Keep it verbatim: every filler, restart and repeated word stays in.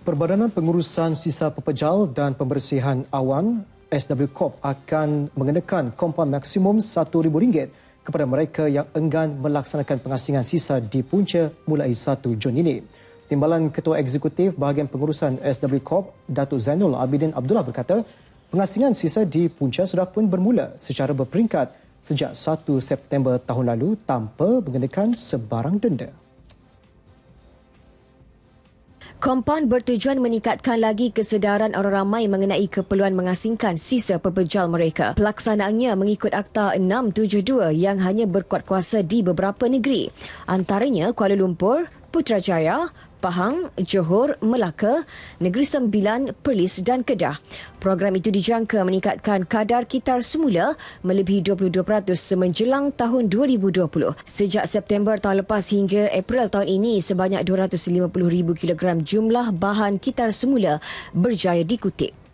Perbadanan Pengurusan Sisa Pepejal dan Pembersihan Awan S W Corp akan mengenakan kompaun maksimum satu ribu ringgit kepada mereka yang enggan melaksanakan pengasingan sisa di punca mulai satu Jun ini. Timbalan Ketua Eksekutif Bahagian Pengurusan S W Corp, Datuk Zainul Abidin Abdullah berkata, pengasingan sisa di punca sudah pun bermula secara berperingkat sejak satu September tahun lalu tanpa mengenakan sebarang denda. Kompaun bertujuan meningkatkan lagi kesedaran orang ramai mengenai keperluan mengasingkan sisa pepejal mereka. Pelaksanaannya mengikut Akta enam tujuh dua yang hanya berkuat kuasa di beberapa negeri. Antaranya Kuala Lumpur, Putrajaya, Pahang, Johor, Melaka, Negeri Sembilan, Perlis dan Kedah. Program itu dijangka meningkatkan kadar kitar semula melebihi dua puluh dua peratus semenjelang tahun dua ribu dua puluh. Sejak September tahun lepas hingga April tahun ini, sebanyak dua ratus lima puluh ribu kilogram jumlah bahan kitar semula berjaya dikutip.